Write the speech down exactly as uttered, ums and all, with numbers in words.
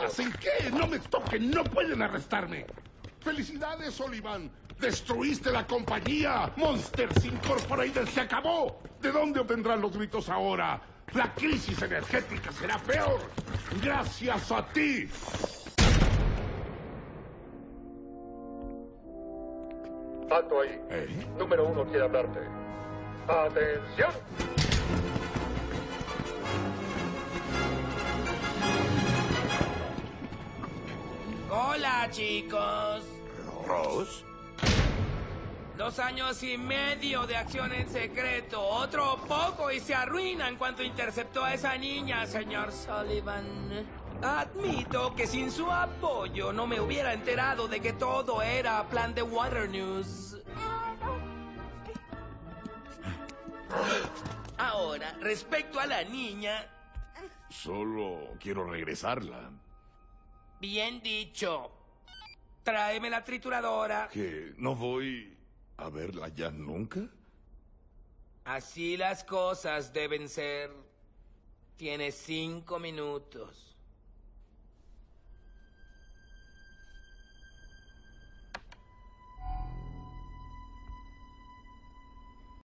¿Hacen qué? ¡No me toquen! ¡No pueden arrestarme! ¡Felicidades, Sullivan! ¡Destruiste la compañía! ¡Monsters Incorporated se acabó! ¿De dónde obtendrán los gritos ahora? ¡La crisis energética será peor! ¡Gracias a ti! Alto ahí. ¿Eh? Número uno quiere hablarte. ¡Atención! Hola, chicos. ¿Ross? Dos años y medio de acción en secreto. Otro poco y se arruina en cuanto interceptó a esa niña, señor Sullivan. Admito que sin su apoyo no me hubiera enterado de que todo era plan de Water News. Ahora, respecto a la niña... Solo quiero regresarla. Bien dicho. Tráeme la trituradora. ¿Que no voy a verla ya nunca? Así las cosas deben ser. Tienes cinco minutos.